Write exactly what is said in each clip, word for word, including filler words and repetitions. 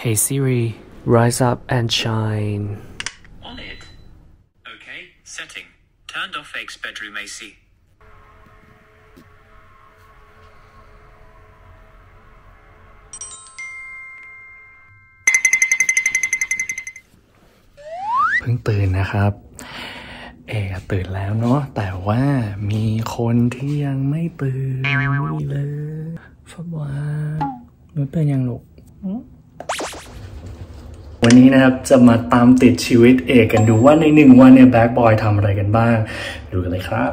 Hey Siri, rise up and shine. On it. Okay, setting. Turned off X bedroom A C. เพิ่งตื่นนะครับเอ๋ตื่นแล้วเนาะแต่ว่ามีคนที่ยังไม่ตื่นนี่เลยฟับว่าหนูตื่นยังลูกวันนี้นะครับจะมาตามติดชีวิตเอกกันดูว่าในหนึ่งวันเนี่ยแบล็คบอยทำอะไรกันบ้างดูกันเลยครับ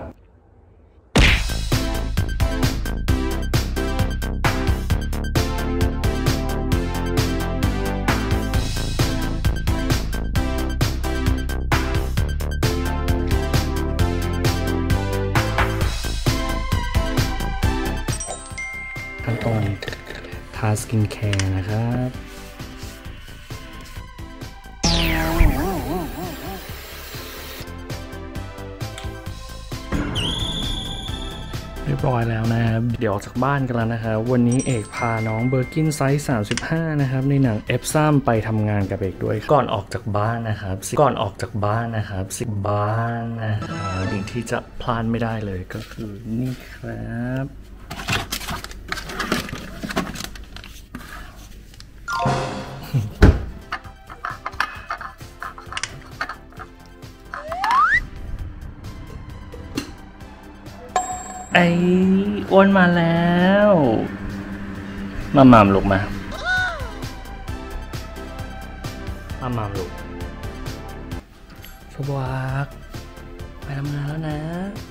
ขั้นตอนทาสกินแคร์นะครับเรียบร้อยแล้วนะครับเดี๋ยวออกจากบ้านกันแล้วนะครับวันนี้เอกพาน้องเบอร์กินไซส์สามสิบห้านะครับในหนังเอฟซัมไปทำงานกับเอกด้วยก่อนออกจากบ้านนะครับก่อนออกจากบ้านนะครับสิบบ้านนะครับสิ่งที่จะพลาดไม่ได้เลยก็คือนี่ครับไอ้อ้วนมาแล้วมามามลูกมามามามลูกสวัสดีไปทำงานแล้วนะ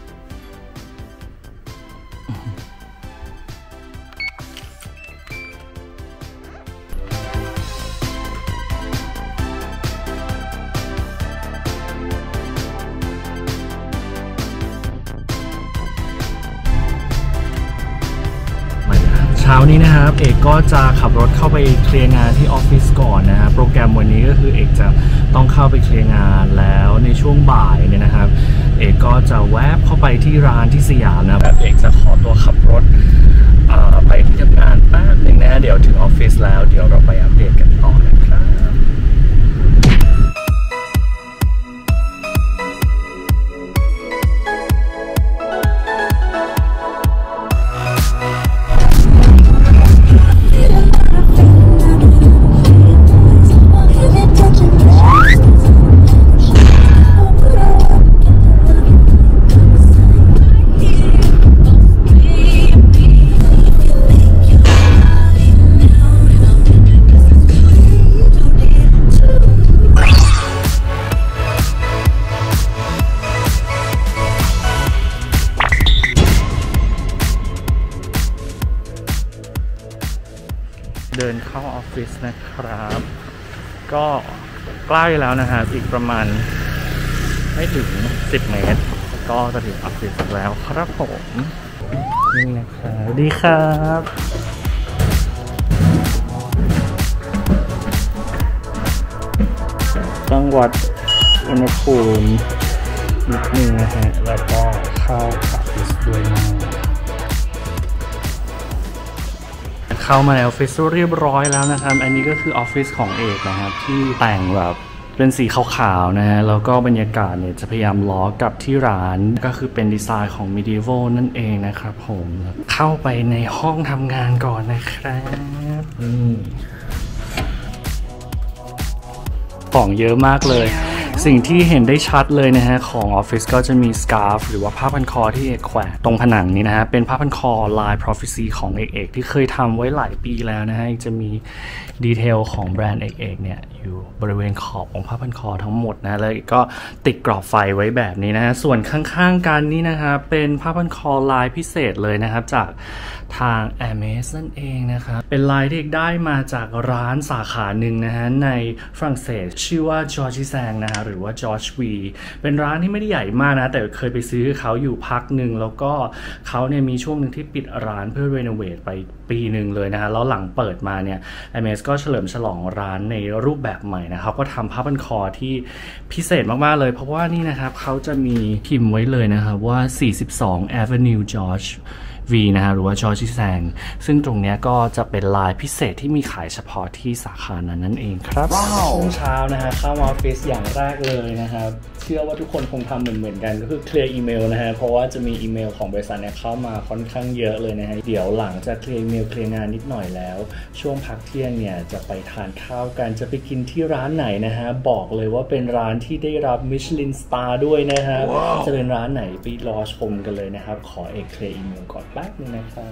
เช้านี้นะครับเอกก็จะขับรถเข้าไปเคลียร์งานที่ออฟฟิศก่อนนะฮะโปรแกรมวันนี้ก็คือเอกจะต้องเข้าไปเคลียร์งานแล้วในช่วงบ่ายเนี่ยนะครับเอกก็จะแวบเข้าไปที่ร้านที่สยามนะครับเอกจะขอตัวขับรถไปที่ทำงานแป๊บนึงนะเดี๋ยวถึงออฟฟิศแล้วเดี๋ยวเราไปอัปเดตกันต่อนะครับเดินเข้าออฟฟิศนะครับก็ใกล้แล้วนะครับอีกประมาณไม่ถึงสิบเมตรก็จะถึงออฟฟิศแล้วครับผมนี่นะครับดีครับจังหวัดอุณหภูมินิดนึงนะฮะแล้วก็เข้าออฟฟิศด้วยนะเข้ามาในออฟฟิศเรียบร้อยแล้วนะครับอันนี้ก็คือออฟฟิศของเอกนะครับที่แต่งแบบเป็นสีขาวๆนะฮะแล้วก็บรรยากาศเนี่ยจะพยายามล้อกับที่ร้านก็คือเป็นดีไซน์ของ Medieval นั่นเองนะครับผมเข้าไปในห้องทำงานก่อนนะครับนี่ของเยอะมากเลยสิ่งที่เห็นได้ชัดเลยนะฮะของออฟฟิศก็จะมีสการ์ฟหรือว่าผ้าพันคอที่เอกแขวนตรงผนังนี้นะฮะเป็นผ้าพันคอลาย Prophecy ของเอกเอกที่เคยทำไว้หลายปีแล้วนะฮะจะมีดีเทลของแบรนด์เอกเอกเนี่ยอยู่บริเวณขอบของผ้าพันคอทั้งหมดนะแล้วก็ติดกรอบไฟไว้แบบนี้นะฮะส่วนข้างๆกันนี่นะครับเป็นผ้าพันคอลายพิเศษเลยนะครับจากทาง Hermès นั่นเองนะครับเป็นลายที่ได้มาจากร้านสาขาหนึ่งนะฮะในฝรั่งเศสชื่อว่า Georges Sang นะฮะหรือว่า George V เป็นร้านที่ไม่ได้ใหญ่มากนะแต่เคยไปซื้อเขาอยู่พักหนึ่งแล้วก็เขาเนี่ยมีช่วงหนึ่งที่ปิดร้านเพื่อรีโนเวทไปปีหนึ่งเลยนะฮะแล้วหลังเปิดมาเนี่ย Hermès ก็เฉลิมฉลองร้านในรูปแบบใหม่นะเขาก็ทำผ้าพันคอที่พิเศษมากๆเลยเพราะว่านี่นะครับเขาจะมีพิมพ์ไว้เลยนะครับว่าสี่สิบสอง Avenue George V นะฮะหรือว่าจอร์จิแซงซึ่งตรงเนี้ยก็จะเป็นลายพิเศษที่มีขายเฉพาะที่สาขานั้นนั่นเองครับว้าวช่วงเช้านะฮะเข้ามาออฟฟิศอย่างแรกเลยนะครับเชื่อว่าทุกคนคงทำเหมือนเหมือนกันก็คือเคลียร์อีเมลนะฮะเพราะว่าจะมีอีเมลของบริษัทเนี่ยเข้ามาค่อนข้างเยอะเลยนะฮะเดี๋ยวหลังจากเคลียร์อีเมลเคลียร์งานนิดหน่อยแล้วช่วงพักเที่ยงเนี่ยจะไปทานข้าวกันจะไปกินที่ร้านไหนนะฮะบอกเลยว่าเป็นร้านที่ได้รับมิชลินสตาร์ด้วยนะฮะ wow. จะเป็นร้านไหนไปรอชมกันเลยนะครับขอเอกเคลียร์อีเมลก่อนแป๊บนึงนะครับ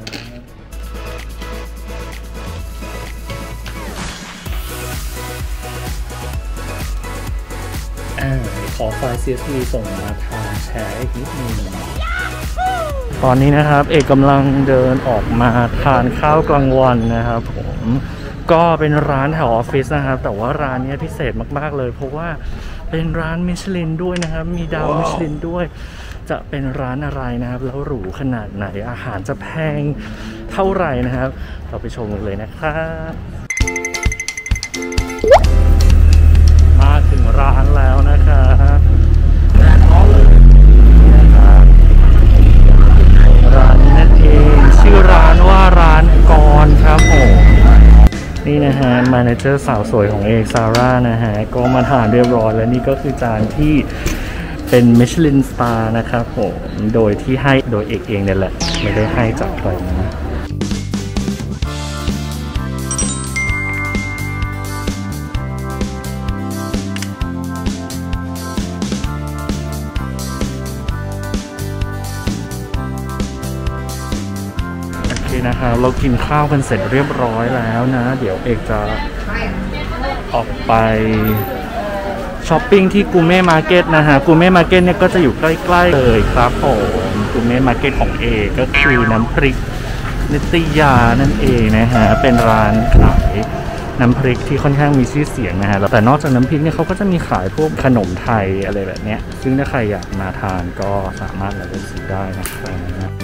ขอไฟล์ ซี เอส วี ส่งมาทางแชร์อีกนิดนึงตอนนี้นะครับเอกกำลังเดินออกมาทานข้าวกลางวันนะครับผมก็เป็นร้านแถวออฟฟิศนะครับแต่ว่าร้านนี้พิเศษมากๆเลยเพราะว่าเป็นร้านมิชลินด้วยนะครับมีดาวมิชลินด้วยจะเป็นร้านอะไรนะครับแล้วหรูขนาดไหนอาหารจะแพงเท่าไหร่นะครับเราไปชมกันเลยนะครับมาถึงร้านแล้วนะครับร้านนี้นั่นเองชื่อร้านว่าร้านกรครับผมนี่นะฮะมาเนเจอร์สาวสวยของเอกซาร่านะฮะก็มาทานเรียบร้อยแล้วนี่ก็คือจานที่เป็นมิชลินสตาร์นะครับผมโดยที่ให้โดยเอกเองเนี่ยแหละไม่ได้ให้จากใครนะนะครับเรากินข้าวกันเสร็จเรียบร้อยแล้วนะเดี๋ยวเอกจะออกไปช้อปปิ้งที่กูเม่มาร์เก็ตนะฮะกูเม่มาร์เก็ตเนี่ยก็จะอยู่ใกล้ๆเลยครับผมกูเม่มาร์เก็ตของเอกก็คือน้ำพริกนิตยานั่นเองนะฮะเป็นร้านขายน้ำพริกที่ค่อนข้างมีชื่อเสียงนะฮะแต่นอกจากน้ำพริกเนี่ยเขาก็จะมีขายพวกขนมไทยอะไรแบบเนี้ยซึ่งถ้าใครอยากมาทานก็สามารถมาเลือกซื้อได้นะครับ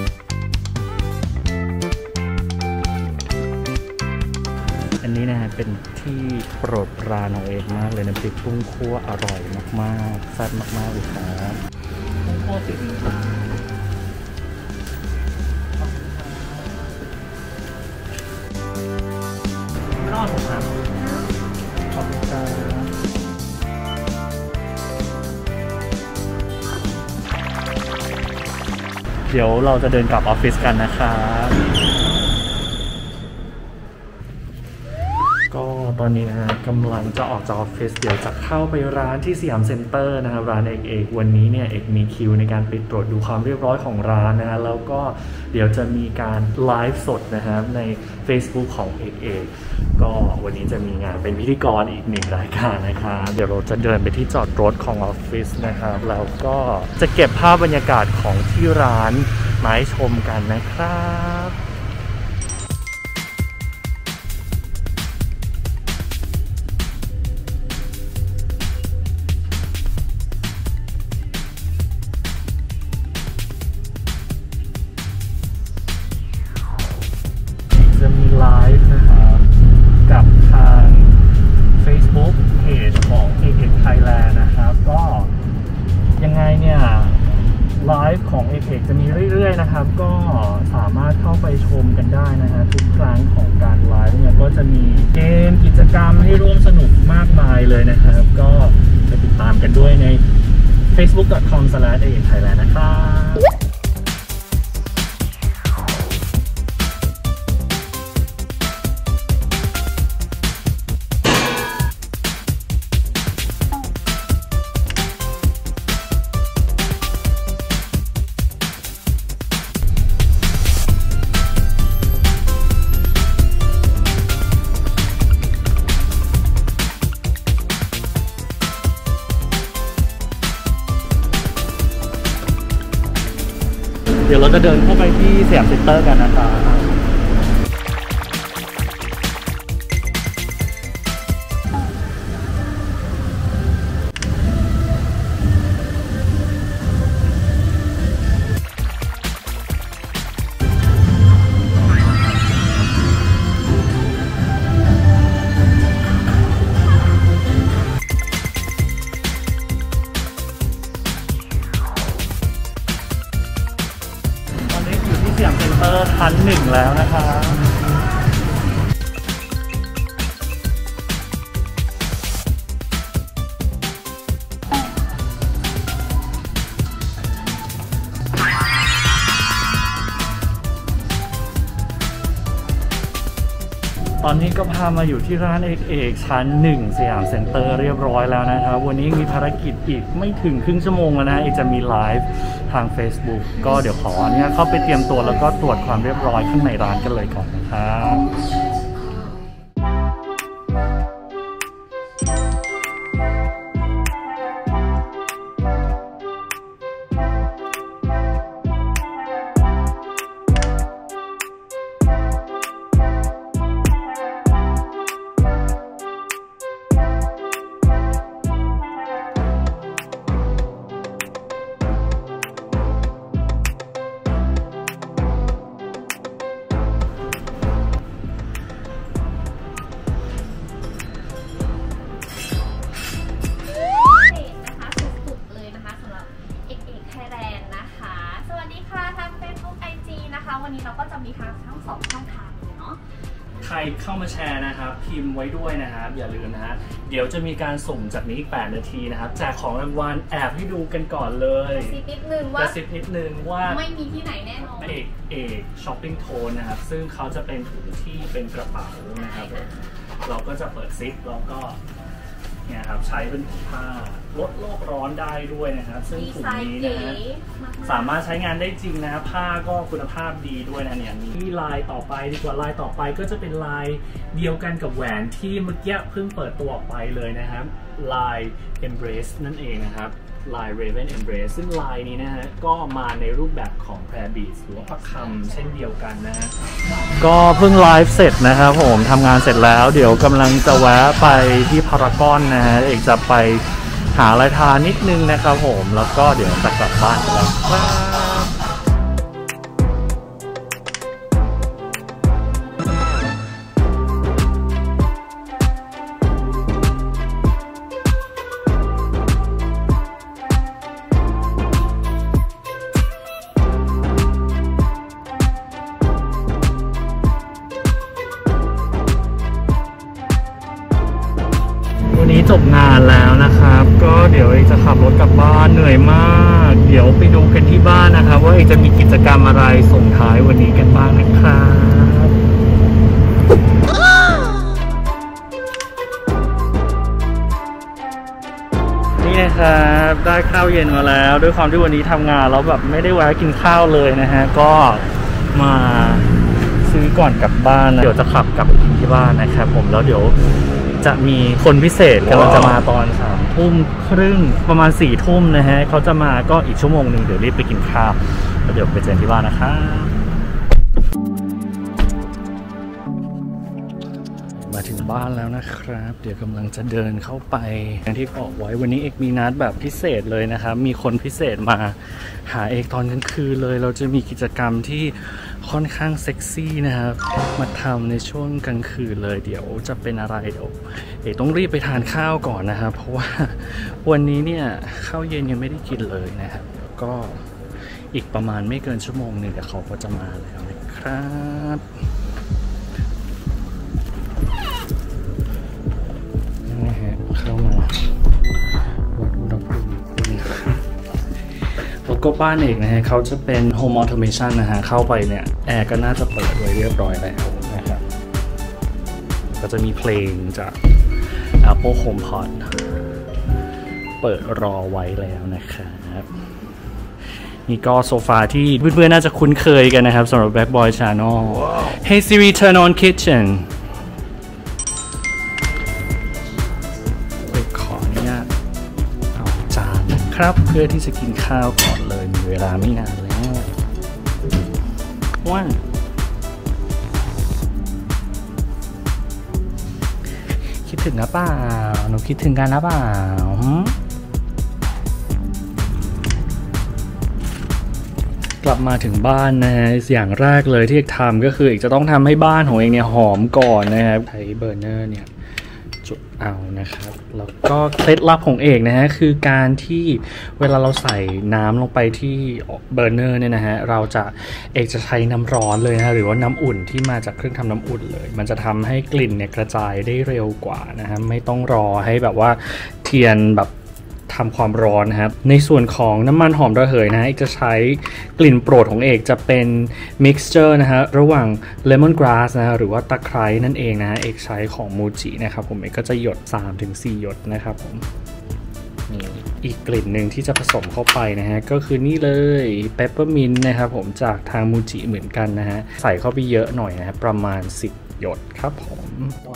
อันนี้นะฮะเป็นที่โปรดปรานของเอกมากเลยน้ำพริกกุ้งคั่วอร่อยมากๆแซ่บมากๆเลยครับกุ้งคั่วติดไม่รอดผมครับขอบคุณครับเดี๋ยวเราจะเดินกลับออฟฟิศกันนะครับก็ตอนนี้นะฮะกำลังจะออกจากออฟฟิศเดี๋ยวจะเข้าไปร้านที่สยามเซ็นเตอร์นะครับร้านเอกเอกวันนี้เนี่ยเอกมีคิวในการไปตรวจดูความเรียบร้อยของร้านนะฮะแล้วก็เดี๋ยวจะมีการไลฟ์สดนะครับใน Facebook ของเอกเอกก็วันนี้จะมีงานเป็นพิธีกรอีกหนึ่งรายการนะครับเดี๋ยวเราจะเดินไปที่จอดรถของออฟฟิศนะครับแล้วก็จะเก็บภาพบรรยากาศของที่ร้านมาให้ชมกันนะครับจะมีไลฟ์นะครับกับทาง Facebook เพจของ เอก เอก Thailand นะครับก็ยังไงเนี่ยไลฟ์ของ เอก เอก จะมีเรื่อยๆนะครับก็สามารถเข้าไปชมกันได้นะฮะทุกครั้งของการไลฟ์เนี่ยก็จะมีเกมกิจกรรมให้ร่วมสนุกมากมายเลยนะครับก็ไปติดตามกันด้วยใน เฟซบุ๊ก ดอท คอม สแลช เอก เอก ไทยแลนด์ นะครับเดี๋ยวเราจะเดินเข้าไปที่สยามเซ็นเตอร์กันนะครับสยามเซ็นเตอร์ชั้นหนึ่งแล้วนะครับตอนนี้ก็พามาอยู่ที่ร้านเอกเอกชั้นหนึ่งสยามเซ็นเตอร์เรียบร้อยแล้วนะครับวันนี้มีภารกิจอีกไม่ถึงครึ่งชั่วโมงแล้วนะเอกจะมีไลฟ์ทาง Facebook ก็เดี๋ยวขออนุญาตเข้าไปเตรียมตัวแล้วก็ตรวจความเรียบร้อยข้างในร้านกันเลยก่อนนะครับวันนี้เราก็จะมีทั้งทั้งสองช่องทางเลยเนาะใครเข้ามาแชร์นะครับพิมพ์ไว้ด้วยนะครับอย่าลืมนะฮะเดี๋ยวจะมีการส่งจากนี้อีกแปดนาทีนะครับแจกของรางวัลแอบให้ดูกันก่อนเลยกระซิบนิดนึงว่ากระซิบนิดนึงว่าไม่มีที่ไหนแน่นอนเอกเอกช้อปปิ้งโทนนะครับซึ่งเขาจะเป็นถุงที่เป็นกระเป๋านะครับเราก็จะเปิดซิปแล้วก็เนี่ยครับใช้เป็นผ้าลดโลกร้อนได้ด้วยนะครับซึ่งถุงนี้นะฮะสามารถใช้งานได้จริงนะครับผ้าก็คุณภาพดีด้วยนะเนี่ยมีลายต่อไปดีกว่าลายต่อไปก็จะเป็นลายเดียวกันกับแหวนที่เมื่อกี้เพิ่งเปิดตัวออกไปเลยนะครับลาย Embrace นั่นเองนะครับลาย Raven Embrace ซึ่งลายนี้นะฮะก็มาในรูปแบบของ Prayer Beads หรือว่าพระคำเช่นเดียวกันนะฮะก็เพิ่งไลฟ์เสร็จนะครับผมทำงานเสร็จแล้วเดี๋ยวกำลังจะแวะไปที่พารากอนนะฮะเอกจะไปหาอะไรทานนิดนึงนะครับผมแล้วก็เดี๋ยวจะกลับบ้านแล้ววันนี้จบงานแล้วนะครับก็เดี๋ยวเอกจะขับรถกลับบ้านเหนื่อยมากเดี๋ยวไปดูกันที่บ้านนะครับว่าเอกจะมีกิจกรรมอะไรส่งท้ายวันนี้กันบ้างนะครับนี่นะครับได้ข้าวเย็นมาแล้วด้วยความที่วันนี้ทำงานแล้วแบบไม่ได้แวะกินข้าวเลยนะฮะก็มาซื้อก่อนกลับบ้านเดี๋ยวจะขับกลับไปกินที่บ้านนะครับผมแล้วเดี๋ยวจะมีคนพิเศษกำลังจะมาตอนสามทุ่มครึ่งประมาณสี่ทุ่มนะฮะเขาจะมาก็อีกชั่วโมงหนึ่งเดี๋ยวรีบไปกินข้าวแล้วเดี๋ยวไปเจอที่บ้านนะครับมาถึงบ้านแล้วนะครับเดี๋ยวกำลังจะเดินเข้าไปอย่างที่บอกไว้วันนี้เอกมีนัดแบบพิเศษเลยนะครับมีคนพิเศษมาหาเอกตอนกลางคืนเลยเราจะมีกิจกรรมที่ค่อนข้างเซ็กซี่นะครับมาทำในช่วงกลางคืนเลยเดี๋ยวจะเป็นอะไรเดี๋ยวเอกต้องรีบไปทานข้าวก่อนนะครับเพราะว่าวันนี้เนี่ยข้าวเย็นยังไม่ได้กินเลยนะครับก็อีกประมาณไม่เกินชั่วโมงหนึ่งเดี๋ยวเขาก็จะมาแล้วนะครับนี่ฮะเข้ามาวัดอุณหภูมิแล้วก็บ้านเอกนะฮะเขาจะเป็น Home Automation นะฮะเข้าไปเนี่ยแอร์ก็น่าจะเปิดไว้เรียบร้อยแล้วนะครับก็จะมีเพลงจาก Apple HomePod เปิดรอไว้แล้วนะครับนี่ก็โซฟาที่เพื่อนๆน่าจะคุ้นเคยกันนะครับสำหรับ Black Boy Channel Hey Siri turn on kitchenครับเพื่อที่จะกินข้าวก่อนเลยมีเวลาไม่นานแล้วว้าคิดถึงนะเปล่าหนูคิดถึงกันนะเปล่ากลับมาถึงบ้านนะฮะอย่างแรกเลยที่เอกทำก็คือเอกจะต้องทำให้บ้านของเองเนี่ยหอมก่อนนะครับใช้เบอร์เนอร์เนี่ยจุดเอานะครับแล้วก็เคล็ดลับของเอกนะฮะคือการที่เวลาเราใส่น้ำลงไปที่เบอร์เนอร์เนี่ยนะฮะเราจะเอกจะใช้น้ำร้อนเลยนะหรือว่าน้ำอุ่นที่มาจากเครื่องทำน้ำอุ่นเลยมันจะทำให้กลิ่นเนี่ยกระจายได้เร็วกว่านะฮะไม่ต้องรอให้แบบว่าเทียนแบบทำความร้อนนะครับในส่วนของน้ำมันหอมระเหยนะเอกจะใช้กลิ่นโปรดของเอกจะเป็น mixture นะฮะระหว่าง lemon grass นะฮะหรือว่าตะไคร้นั่นเองนะฮะเอกใช้ของมูจินะครับผมเอกก็จะหยด สามถึงสี่ หยดนะครับผมนี่อีกกลิ่นหนึ่งที่จะผสมเข้าไปนะฮะก็คือนี่เลย peppermint นะครับผมจากทางมูจิเหมือนกันนะฮะใส่เข้าไปเยอะหน่อยนะฮะประมาณสิบหยดครับผม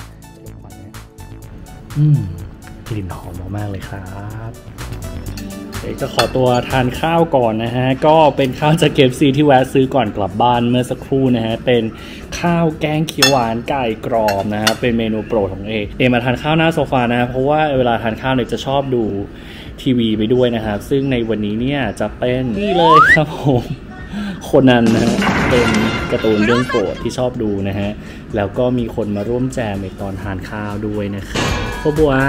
อืมกลิ่นหอมมากๆเลยครับเอกจะขอตัวทานข้าวก่อนนะฮะก็เป็นข้าวจาก เค เอฟ ซี ที่แวะซื้อก่อนกลับบ้านเมื่อสักครู่นะฮะเป็นข้าวแกงเขียวหวานไก่กรอบนะฮะเป็นเมนูโปรดของเอกเอกมาทานข้าวหน้าโซฟานะเพราะว่าเวลาทานข้าวเนี่ยจะชอบดูทีวีไปด้วยนะครับซึ่งในวันนี้เนี่ยจะเป็นนี่เลยครับผมโคนันนะฮะเป็นการ์ตูนเรื่องโปรดที่ชอบดูนะฮะแล้วก็มีคนมาร่วมแจมในตอนทานข้าวด้วยนะครับโคบัว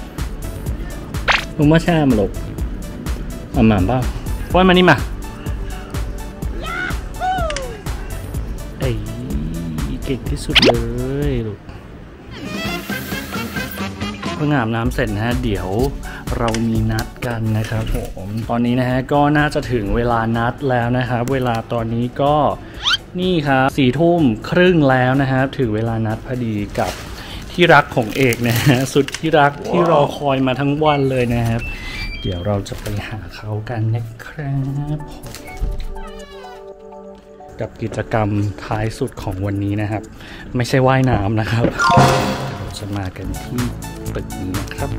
มึงมาแช่มาหลบเอาหมาบ้าป้อนมานี่มาไอ้เก่งที่สุดเลยลูกเพิ่งอาบน้ำเสร็จนะฮะเดี๋ยวเรามีนัดกันนะครับผมตอนนี้นะฮะก็น่าจะถึงเวลานัดแล้วนะครับเวลาตอนนี้ก็นี่ครับสี่ทุ่มครึ่งแล้วนะครับถึงเวลานัดพอดีกับที่รักของเอกนะฮะสุดที่รักที่รอคอยมาทั้งวันเลยนะครับเดี๋ยวเราจะไปหาเขากันนะครับกับกิจกรรมท้ายสุดของวันนี้นะครับไม่ใช่ว่ายน้ำนะครับเราจะมากันที่ตึกนี้นะครับ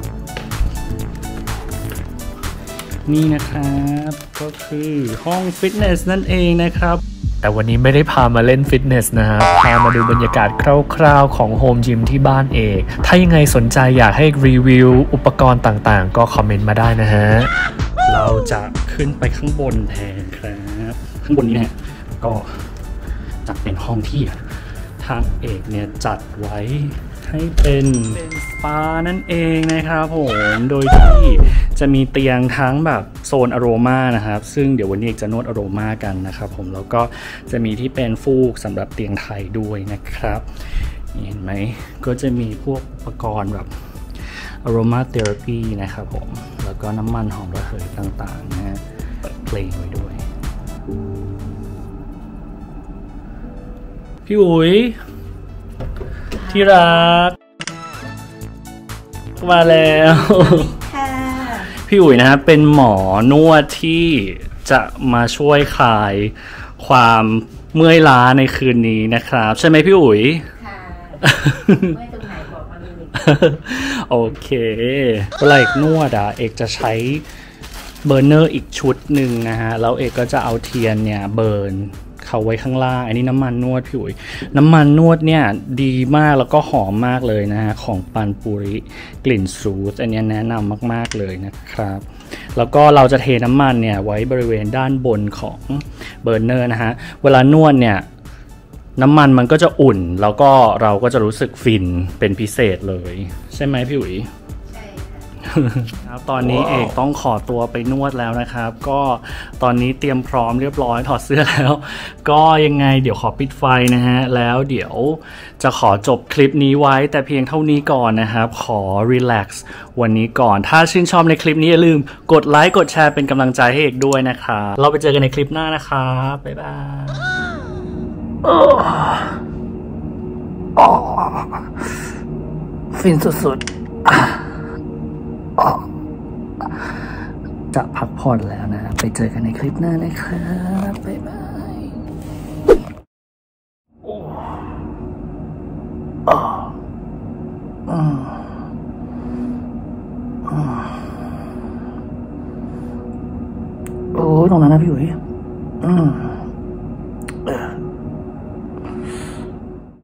นี่นะครับก็คือห้องฟิตเนสนั่นเองนะครับแต่วันนี้ไม่ได้พามาเล่นฟิตเนสนะครับพามาดูบรรยากาศคร่าวๆของโฮมจิมที่บ้านเอกถ้ายังไงสนใจอยากให้รีวิวอุปกรณ์ต่างๆก็คอมเมนต์มาได้นะฮะเราจะขึ้นไปข้างบนแทนครับข้างบนนี้นะก็จะเป็นห้องที่ทางเอกเนี่ยจัดไว้ให้เป็นสปานั่นเองนะครับผมโดยที่จะมีเตียงทั้งแบบโซนอโรมานะครับซึ่งเดี๋ยววันนี้จะนวดอโรมากันนะครับผมแล้วก็จะมีที่เป็นฟูกสำหรับเตียงไทยด้วยนะครับเห็นไหมก็จะมีพวกอุปกรณ์แบบอโรมาเทอราปีนะครับผมแล้วก็น้ำมันหอมระเหยต่างๆนะฮะเปิดเพลงไว้ด้วยพี่อุ๋ยที่รักมาแล้วพี่อุ๋ยนะครับเป็นหมอนวดที่จะมาช่วยคลายความเมื่อยล้าในคืนนี้นะครับใช่ไหมพี่อุ๋ยค่ะเมื่อยตรงไหนบอกมาเลยโอเคเวลาเอกนวดอ่ะเอกจะใช้เบอร์เนอร์อีกชุดหนึ่งนะฮะแล้วเอกก็จะเอาเทียนเนี่ยเบิร์นเขาไว้ข้างล่างอันนี้น้ำมันนวดพี่อุ๋ยน้ำมันนวดเนี่ยดีมากแล้วก็หอมมากเลยนะฮะของปันปุริกลิ่นซูสอันนี้แนะนำมากๆเลยนะครับแล้วก็เราจะเทน้ำมันเนี่ยไว้บริเวณด้านบนของเบอร์เนอร์นะฮะเวลานวดเนี่ยน้ำมันมันก็จะอุ่นแล้วก็เราก็จะรู้สึกฟินเป็นพิเศษเลยใช่ไหมพี่อุ๋ยครับตอนนี้เอกต้องขอตัวไปนวดแล้วนะครับก็ตอนนี้เตรียมพร้อมเรียบร้อยถอดเสื้อแล้วก็ยังไงเดี๋ยวขอปิดไฟนะฮะแล้วเดี๋ยวจะขอจบคลิปนี้ไว้แต่เพียงเท่านี้ก่อนนะครับขอรีแลกซ์วันนี้ก่อนถ้าชื่นชอบในคลิปนี้อย่าลืมกดไลค์กดแชร์เป็นกำลังใจให้เอกด้วยนะครับเราไปเจอกันในคลิปหน้านะครับบ๊ายบายฟินสุดๆจะพักผ่อนแล้วนะไปเจอกันในคลิปหน้านะครับบ๊ายบายโอ้โอ้ตรงนั้นนะพี่อุ๋ยอืม